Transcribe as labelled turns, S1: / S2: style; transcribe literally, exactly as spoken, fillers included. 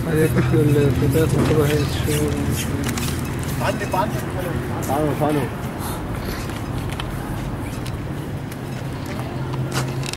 S1: هي كل الفتيات مطلوبة هي الشغل.
S2: عندك وعندك.
S1: تعالوا تعالوا